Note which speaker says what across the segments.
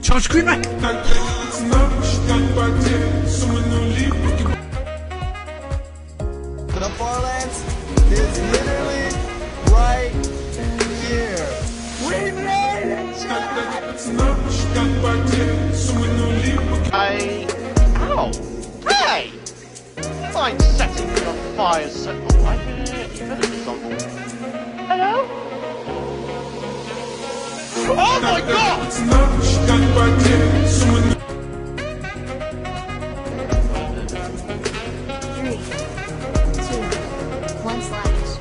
Speaker 1: Charge screen right.
Speaker 2: The Farlands is literally right here. We made it!
Speaker 3: Oh! Hey! I'm setting me on fire, so... Oh, I villages on board. Hello? Oh my god!
Speaker 4: 3, 2, 1 slash.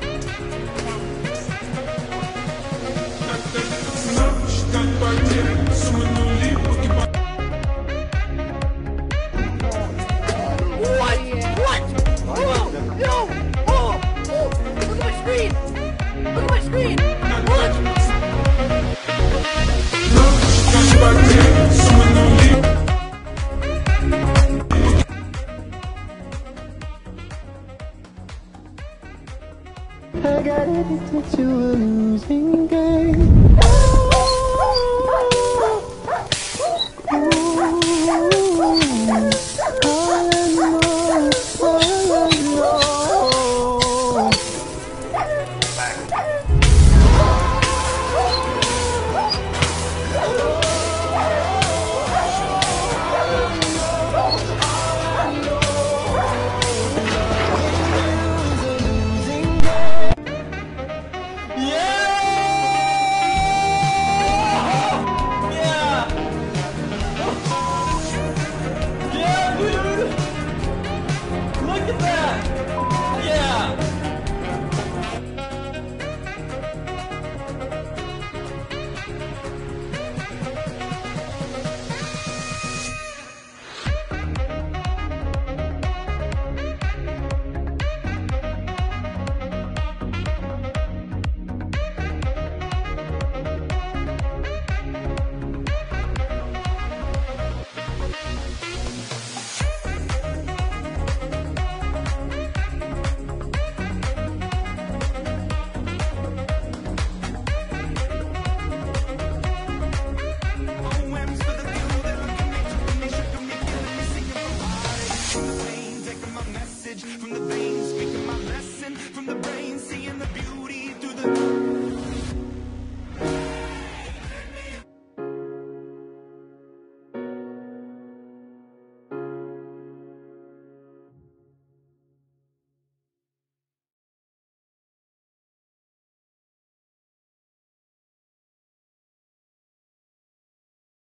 Speaker 3: What? What? Oh! No! Oh! Oh! Look at my screen! Look at my screen! What?
Speaker 2: I got addicted to a losing